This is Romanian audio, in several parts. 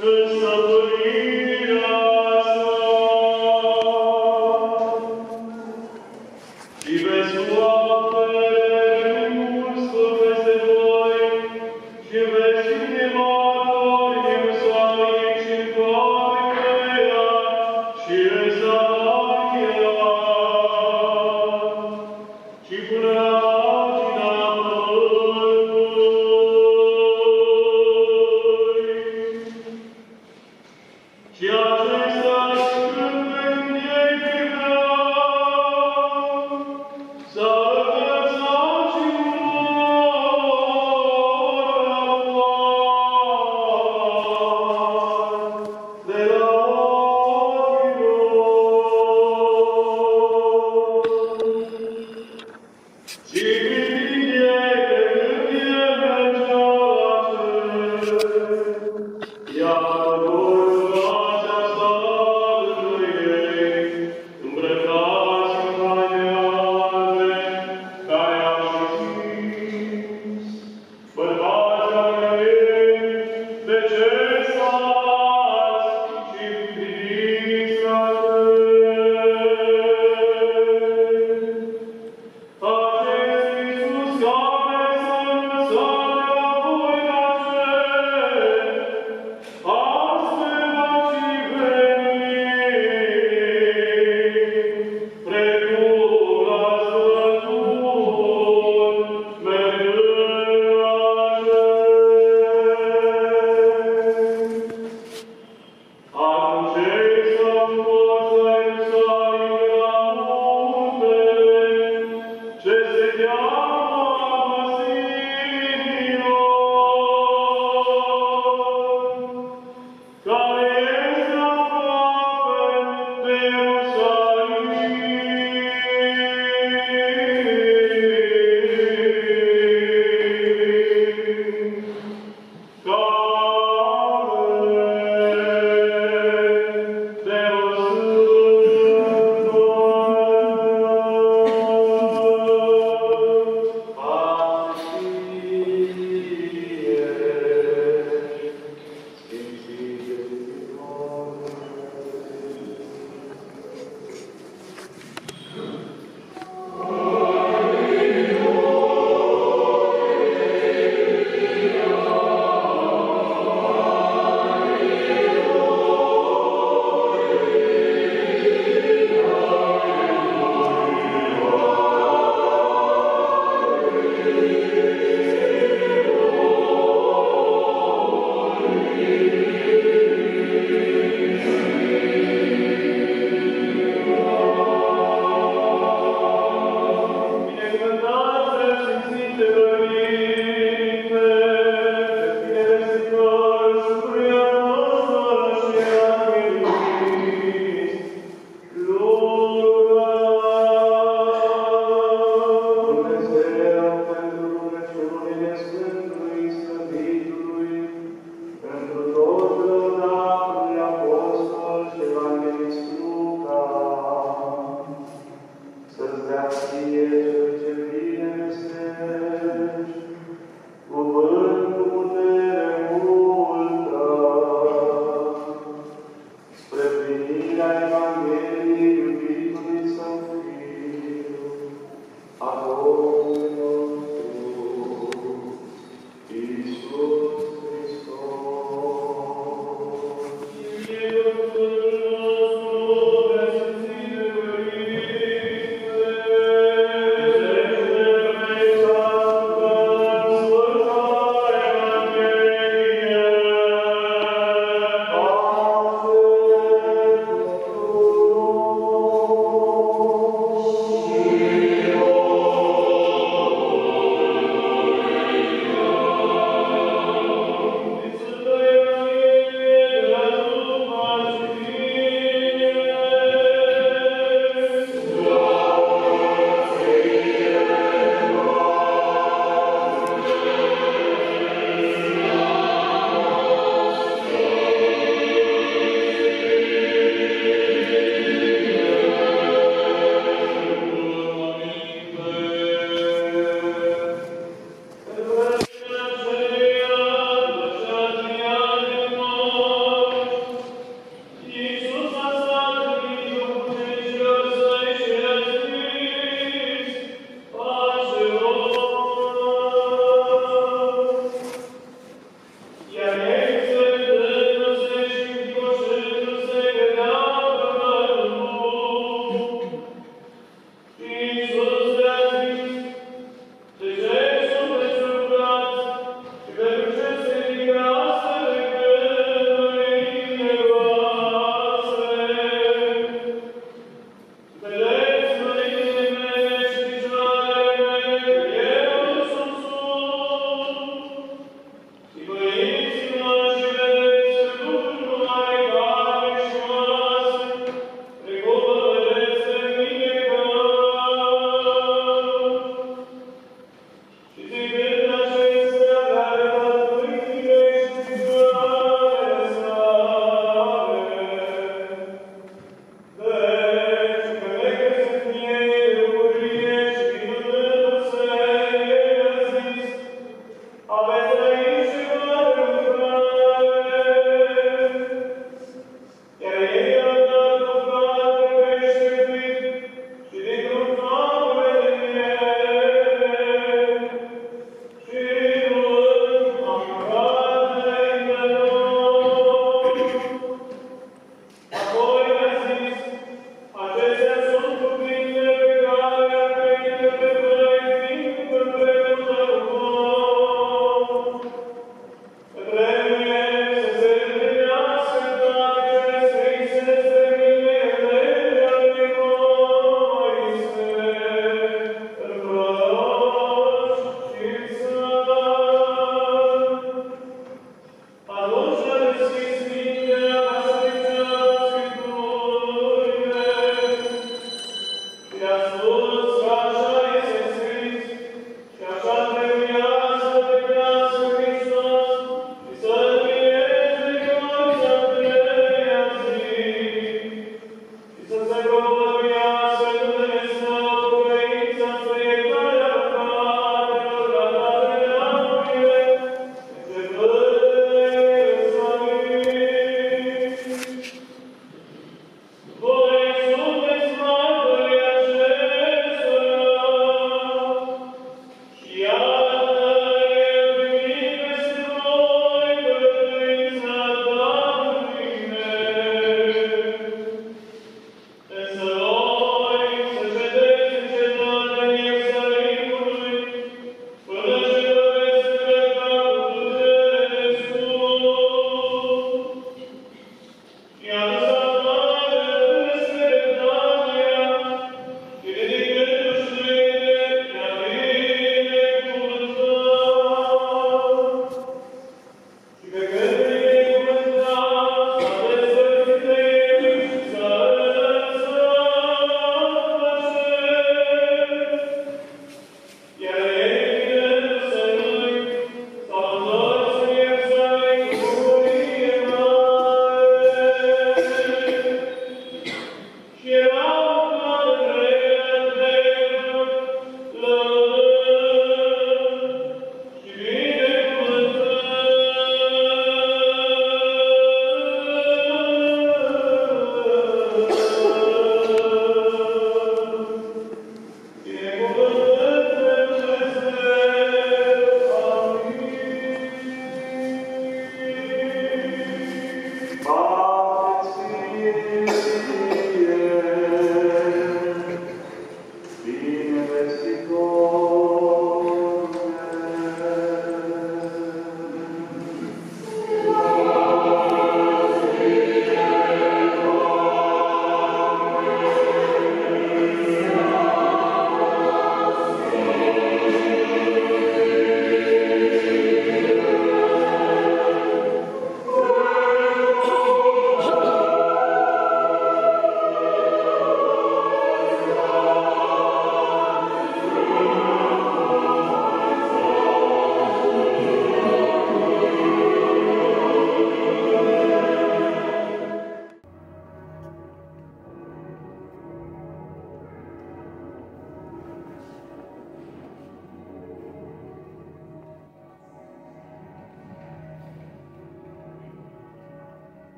Amen.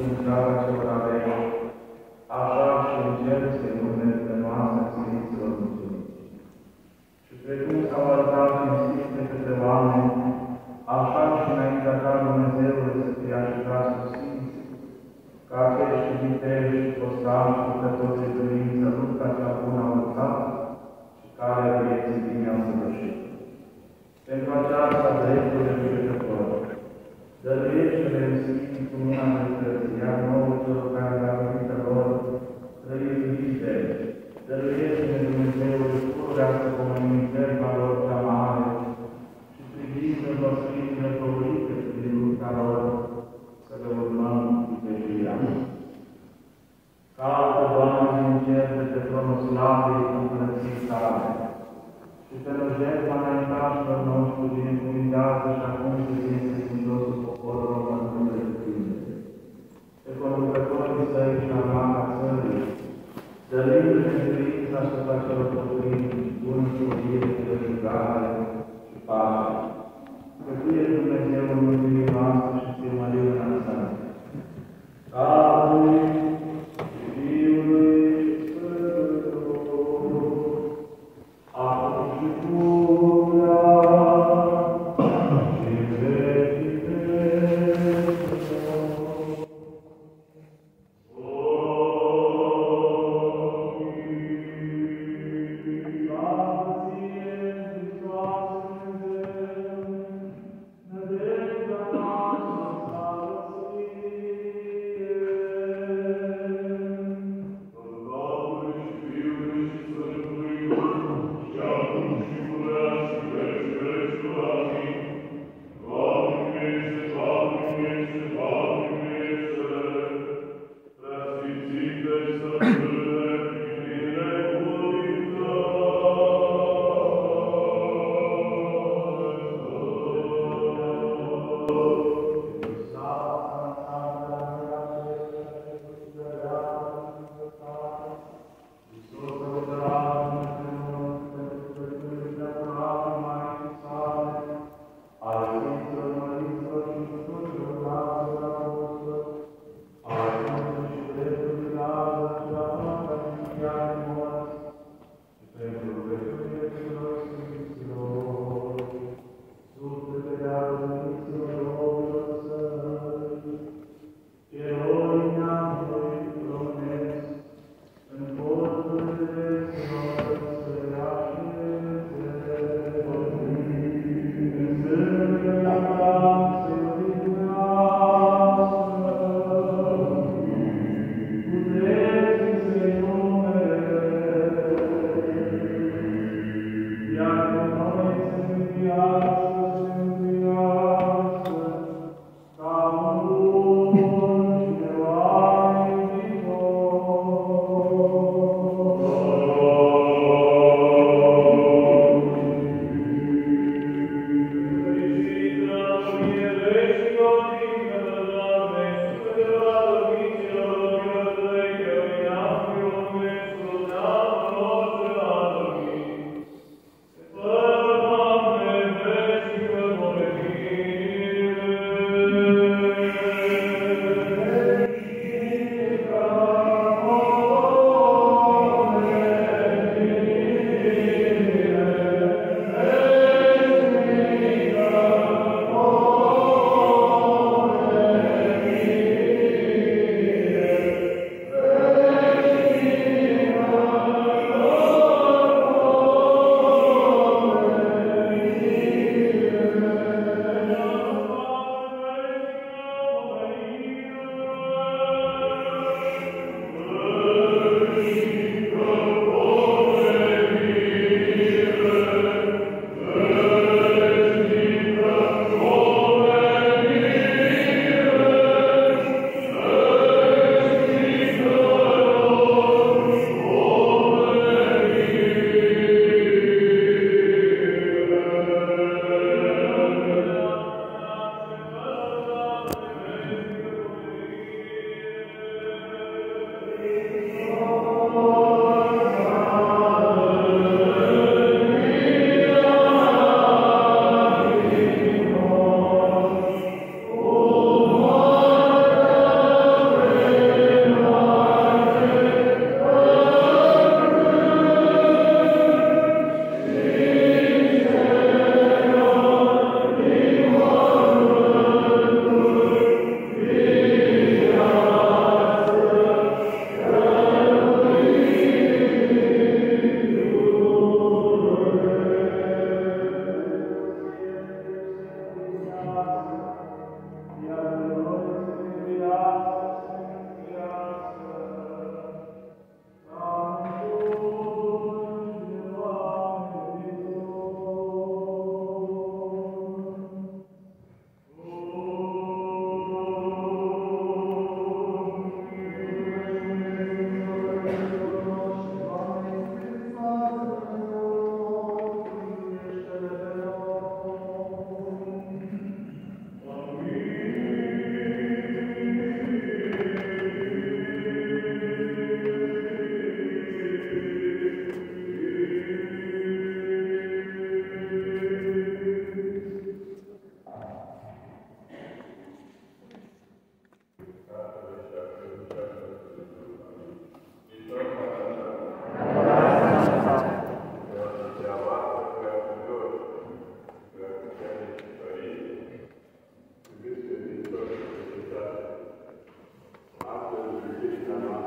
în țara celor alei, așa și în cer se numele noastre Sfinților Mulțumiți. Și precum s-au arătat cinstite către oameni, așa și înaintea ta, Dumnezeule, să fie așezat cu Sfinți, ca acești viteji și postași și lucrători de credință, lupta cea bună au luptat și care vieții bine au săvârșit. Pentru aceasta, drepturile judecători, dăruiește-le în Sfinții cu mâna dreptății, iar nouă celor care datorită lor trăiți liberi, dăruiește-ne Dumnezeului pururea să pomenim jertfa lor cea mare și privindu-l Sfințile favorite prin lupta lor, să le urmăm veșnicia. Caută, Doamne, din cer de tronul slavei împărăției tale și pe jertfa înaintașilor noștri binecuvintează și acum se este credinciosul poporul român de Tine. Pe conducătorii săi și armata țării, dărindu-le credința asupra celor pătrimi, bună școlire, răzbunare și pace. Că Tu ești Dumnezeul mântuirii noastre și Ți-l mărim înălțăm. Tatălui și Fiului și Sfântului, acum și pururea și în vecii vecilor. Amin.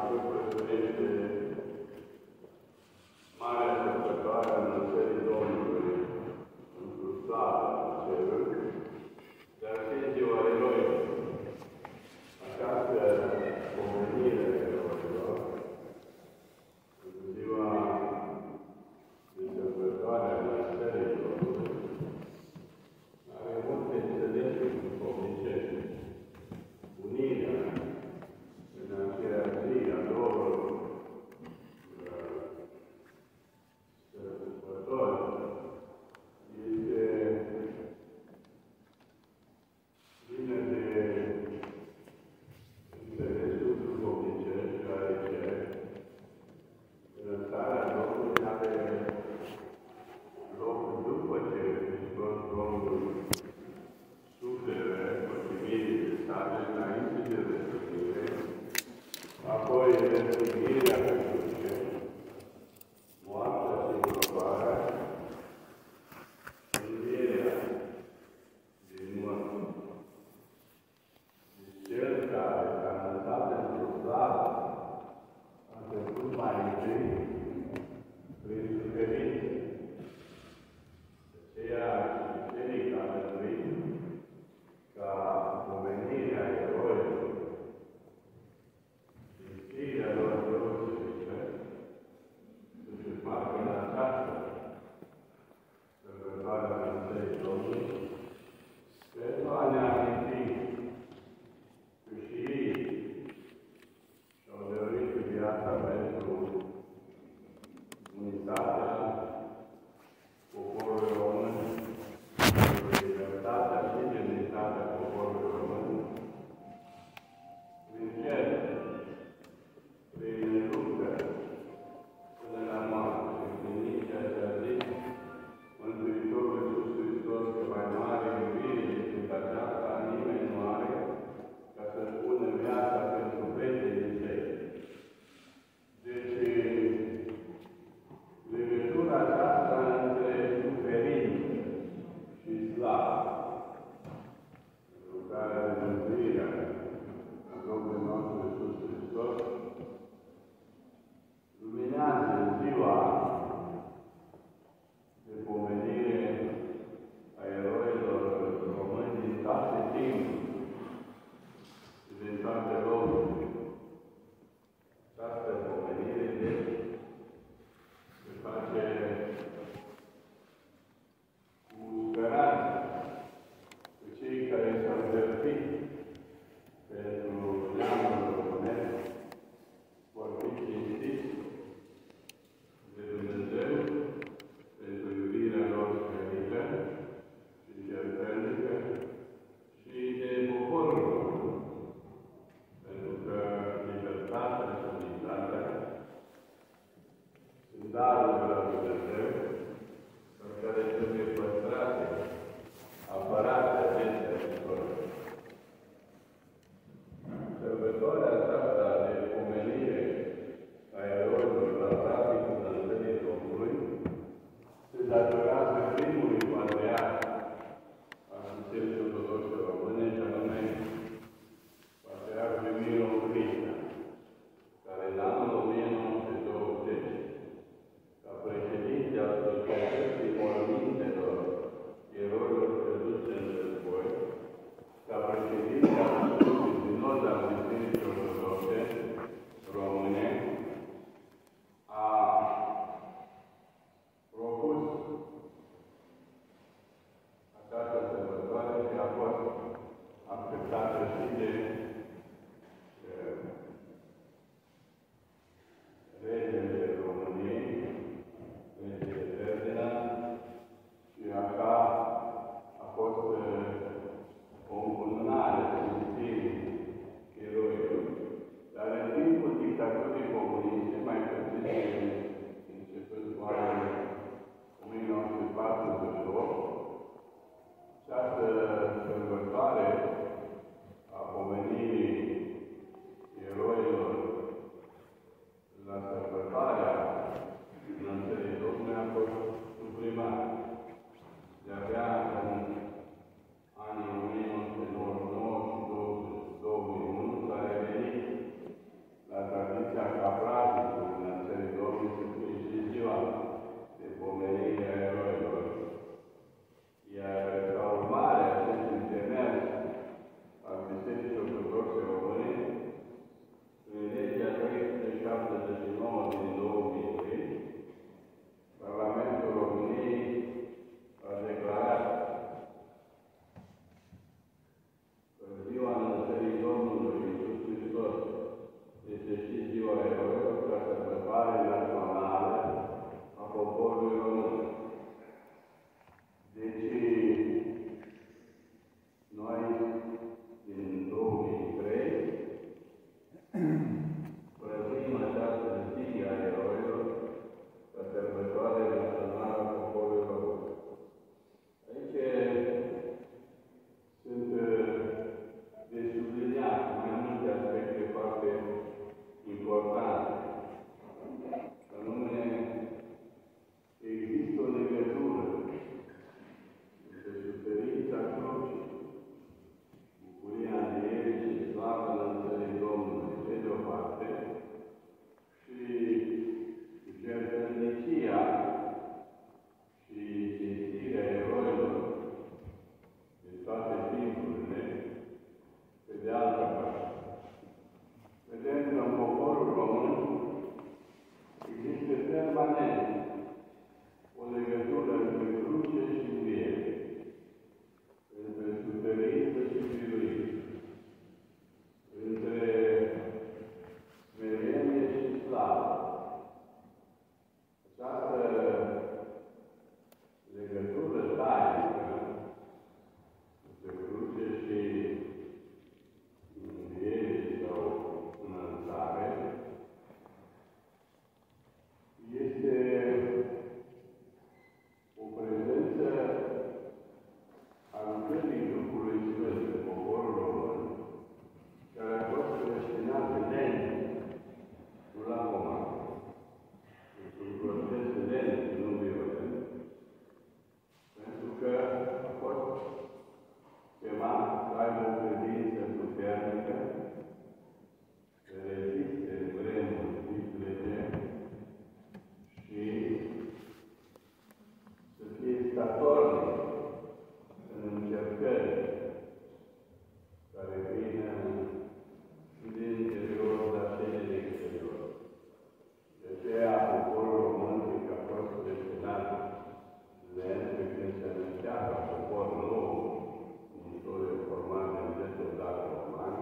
sărbătorește Marea Sărbătoare a Înălțării Domnului într-o slavă în ceruri, dar și ziua eroilor. Această pomenire a eroilor, în ziua de Sărbătoare a Înălțării Domnului, are multe înțelegeri duhovnicești. Unirea în aceea zi a două sărbători este plină de înțelesul duhovnicesc, deoarece înălțarea Domnului are loc după ce Hristos Domnul suferă pătimirile sale înainte de răstignire, apoi răstignirea pe cruce, moartea și îngroaparea, învierea din morți. Deci Cel care s-a înălțat într-o slavă a trecut mai întâi prin suferință. De aceea, biserica a trebuit ca pomenirea eroilor, cinstirea lor deosebită, să-și facă în această sărbătoare a Înălțării Domnului, pentru a ne aminti că și ei și-au dăruit viața pentru unitatea poporului român, pentru libertatea și demnitatea poporului român, prin cer, prin luptă, până la moarte, prin nici acea zi, Mântuitorul Iisus Hristos, că mai mare iubire decât aceasta, nimeni nu are, ca să-și pună viața pentru prietenii săi. Deci, legătura aceasta între suferință și slavă, lucrarea de mântuire a Domnului nostru Iisus Hristos, luminează ziua de pomenire a eroilor români din toate timpuri și din toate locurile. Această pomenire, deci, se face cu speranță că cei care s-au jertfit pentru neamul românesc vor fi cinstiți de Dumnezeu pentru iubirea lor sferită și jertfelnică și de poporul român, pentru că libertatea și unitatea sunt darul de la Dumnezeu, în care trebuie păstrate, apărate acestea istorie. Sărbătoarea aceasta de pomenire a eroilor la practicul Înălțării Domnului se datorează primului patriarh al Bisericii Ortodoxe Române, și anume Patriarhul Miron Cristea, care în anul 1920, ca președinte al Societății Mormintelor Eroilor Căzuți în Război, ca președinte al Sfântului Sinod al Bisericii Ortodoxe Române, a propus această sărbătoare și a fost acceptată și de regele României, regele Ferdinand, și așa a fost o încununare de cinstirii eroilor. Dar în timpul dictaturii comuniste, mai târziu, începând cu anul 1948, această sărbătoare a pomenirii eroilor la sărbătoarea Înălțării Domnului a fost suprimată. De-abia în anii 1999 și 2001 s-a revenit la tradiția eroilor ca sărbătoare națională a poporului român. Deci, noi, din 2003, prăzim această zi a eroilor ca sărbătoare națională a poporului român. Aici sunt de subliniat mai multe aspecte foarte importante. Anume, există o legătură între suferința crucii, bucuria învierii și slava înălțării Domnului, pe de o parte, și jertfănicia și cinstirea eroilor din toate timpurile, pe de altă parte. Vedem că în poporul român există permanent o legătură între cruce și înviere, între suferință și biruință, între smerenie și slavă. Această legătură tainică între cruce și înviere sau înălțare este o prezență a lucrării Duhului Sfânt în poporul român, care a fost creștinat lent, nu la comandă. Într-un proces lent, nu violent, pentru că a fost chemat să aibă o credință puternică, să reziste în vremuri dificile și să fie statornic în încercări care vin și din interior, dar și din exterior. De aceea, poporul român a fost destinat lent pe când se năștea ca popor nou, în istorie formată în 10 date romani.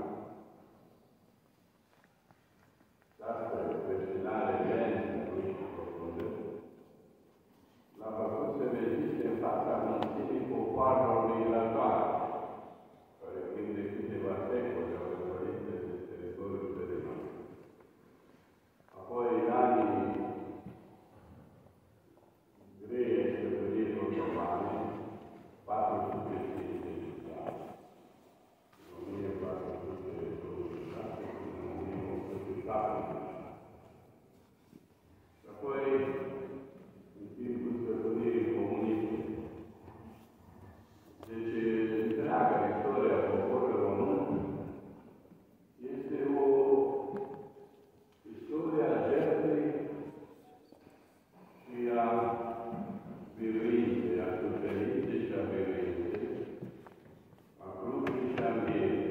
Această destinare lentă, nu și profundă, l-a făcut să reziste în fața mulțimii popoarelor migratoare, care timp de câteva secole au războrit peste teritoriul țării. Apoi, în anii grei ai stăpânirii otomane, 450, în 1426, în 1870. Și apoi, în timpul stăpânirii comuniste. Deci, întreaga istoria poporului român este o istorie a jertfei și a biruinței, a suferinței și a biruinței, a crucii și a învierii.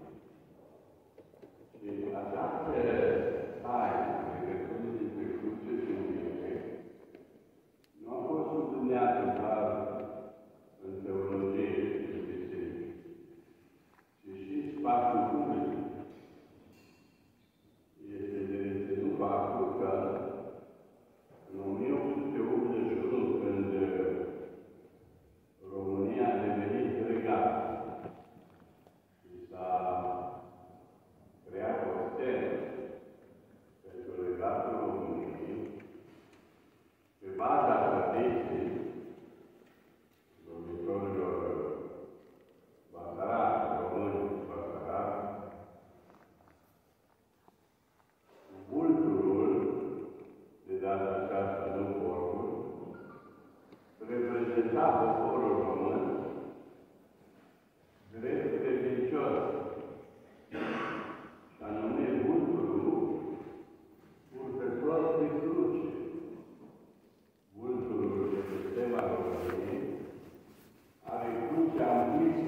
Și această taină, legăturii dintre cruce și înviere, nu a fost subliniată doar în teologie și în biserică, ci și spațiul public. Este de reținut faptul că în 1881, când România a devenit regat și s-a creat o scenă pentru regatul României, pe baza tradiției domnitorilor Basarab, români Basarab, vulturul, de data aceasta nu corpul, reprezenta poporul român drept credincios, și anume vulturul purtător de cruce. Vulturul de sistema României are crucea închisă,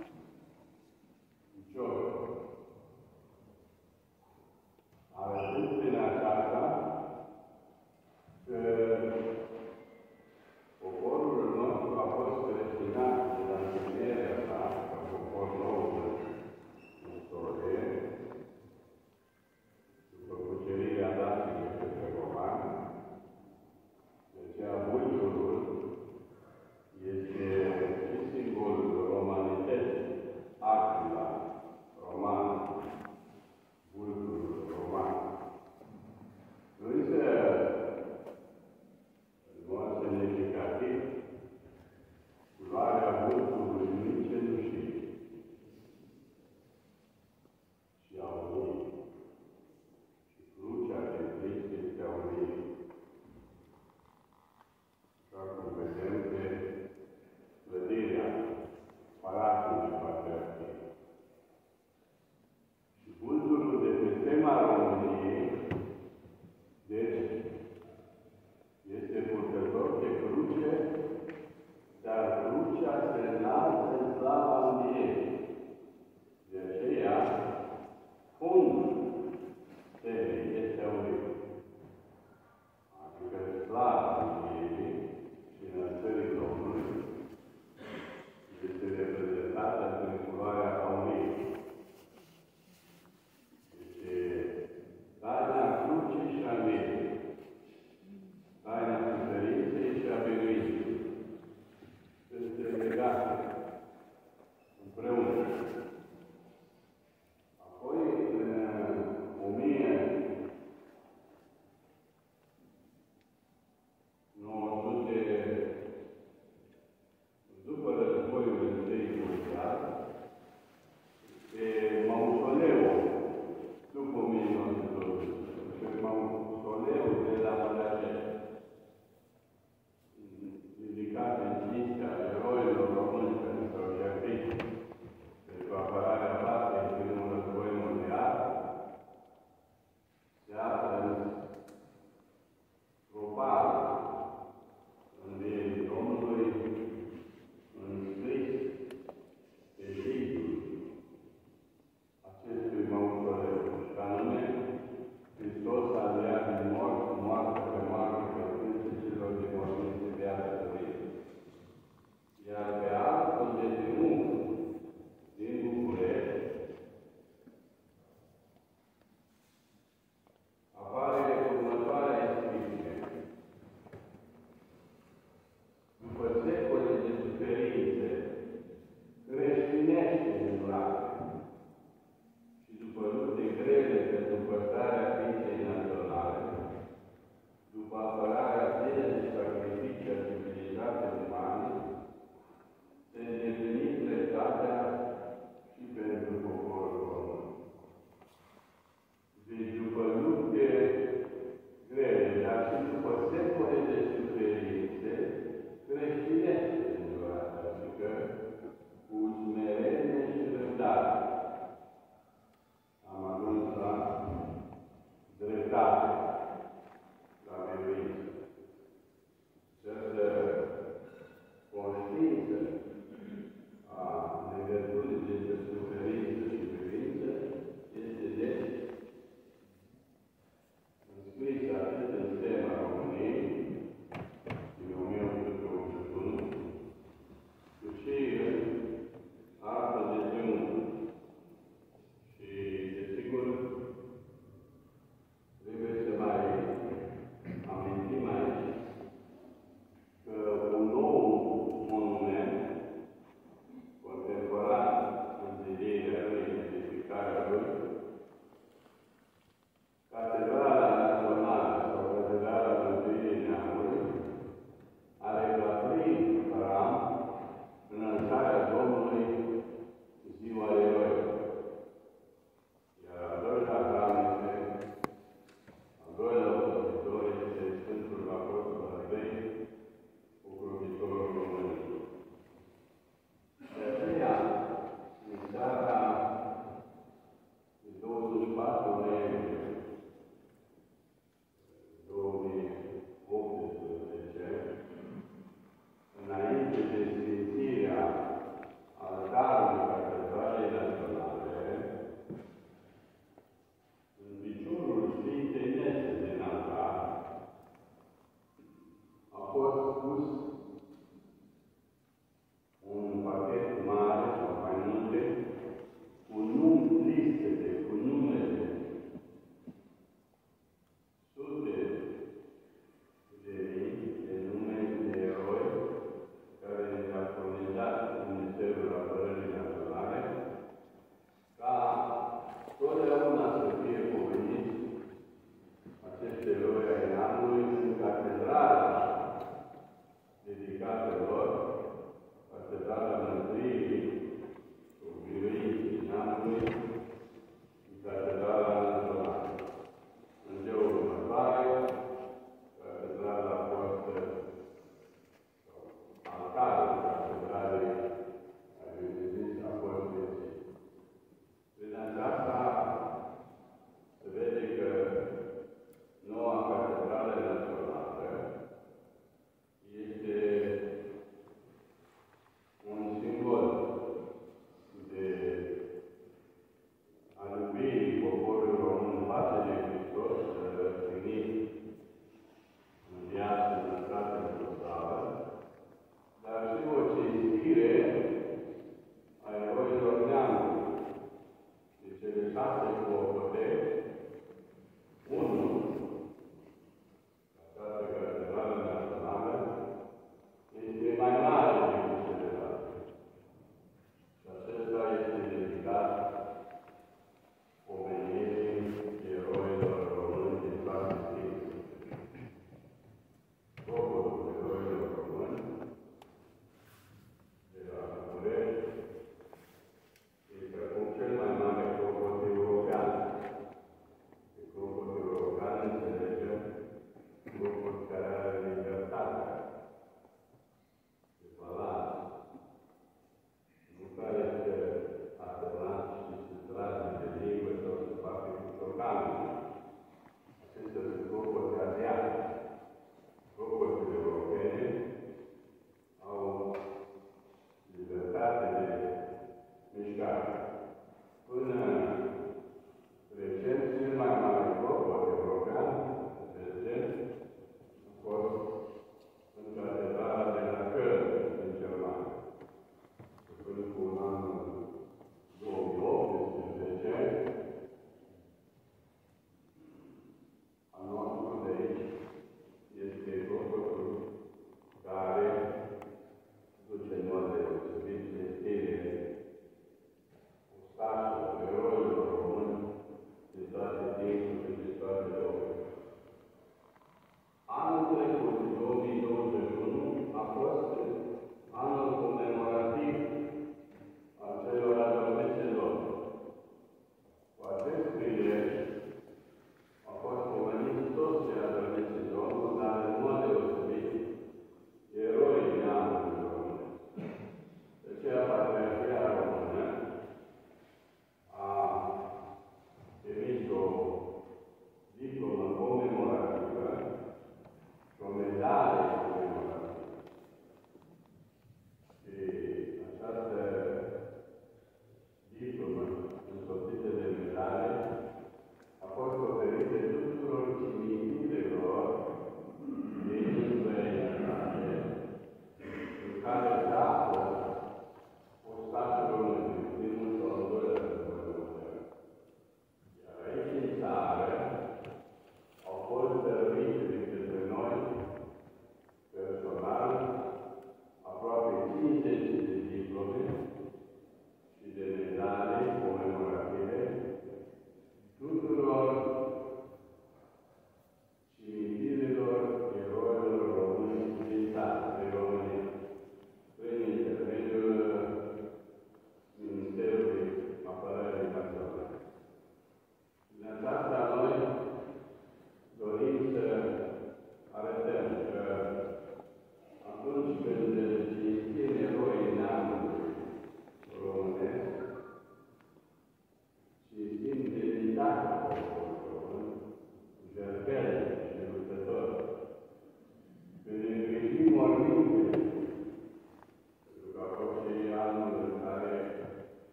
piciorul. Arătând prin aceasta că poporul nostru a fost stropat în vieții Domnului, înscris pe zidul acestui mausoleu, și anume Hristos a înviat din morți, moarte pe moarte, pe frânge celor de morminte viață trăită. Iar pe altfel de triumf din București apare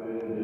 având